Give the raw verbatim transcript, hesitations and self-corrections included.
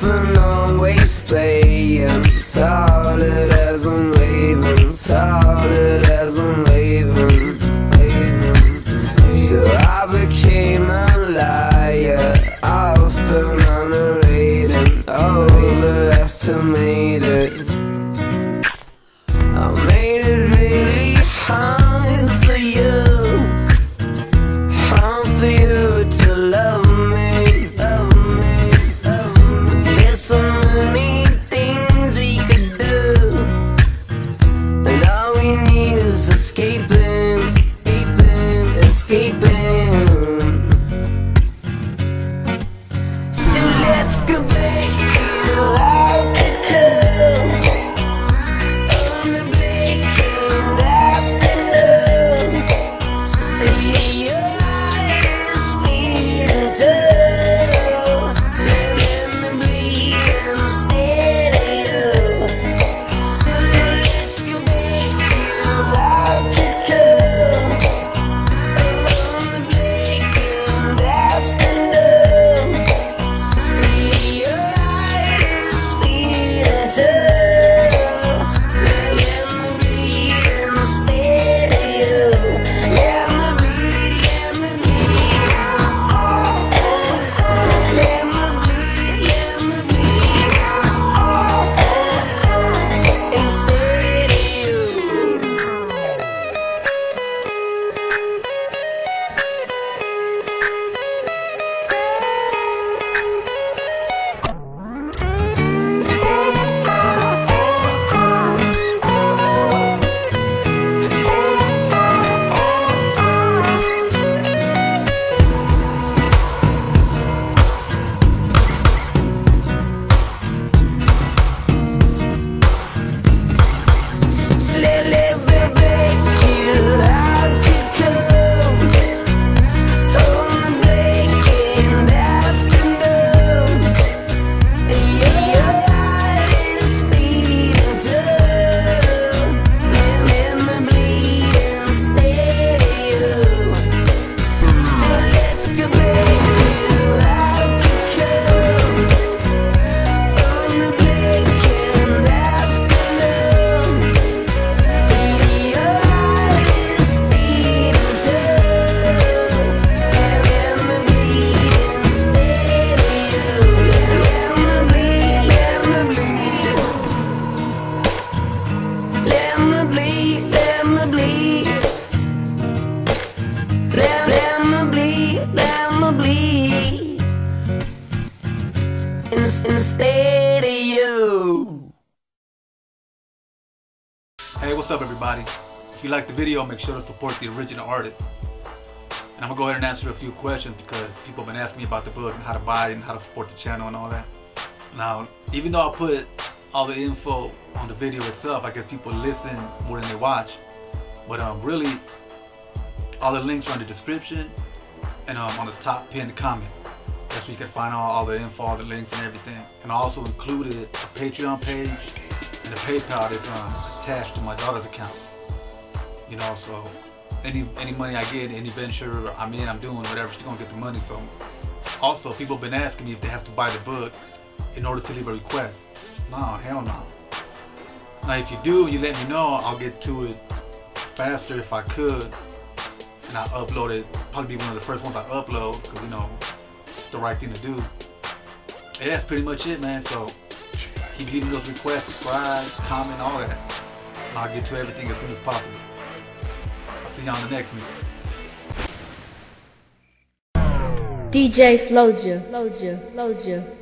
and always playing, solid as I'm waving, solid as I'm waving, waving. So I became a liar, I've been underrated, overestimated. I made it really hard for you, hard for you to love me, love me, love me. There's so many things we could do, and all we need is escaping, escaping, escaping. So let's go back to our cocoon. Instead of you. Hey, what's up everybody? If you like the video, make sure to support the original artist. And I'm gonna go ahead and answer a few questions because people have been asking me about the book and how to buy it and how to support the channel and all that. Now, even though I put all the info on the video itself, I guess people listen more than they watch. But um, really, all the links are in the description and um, on the top pinned comment. That's where you can find all, all the info, all the links and everything. And I also included a Patreon page and a PayPal that's um, attached to my daughter's account. You know, so any any money I get, any venture I'm in, I'm doing whatever, she's gonna get the money. So also, people have been asking me if they have to buy the book in order to leave a request. No, hell no. Now if you do, you let me know, I'll get to it faster if I could. And I upload it, probably be one of the first ones I upload, because you know, the right thing to do. Yeah, that's pretty much it, man. So keep leaving those requests, subscribe, comment, all that, and I'll get to everything as soon as possible. I'll see you on the next one. D J Slowja, Slowja, Slowja.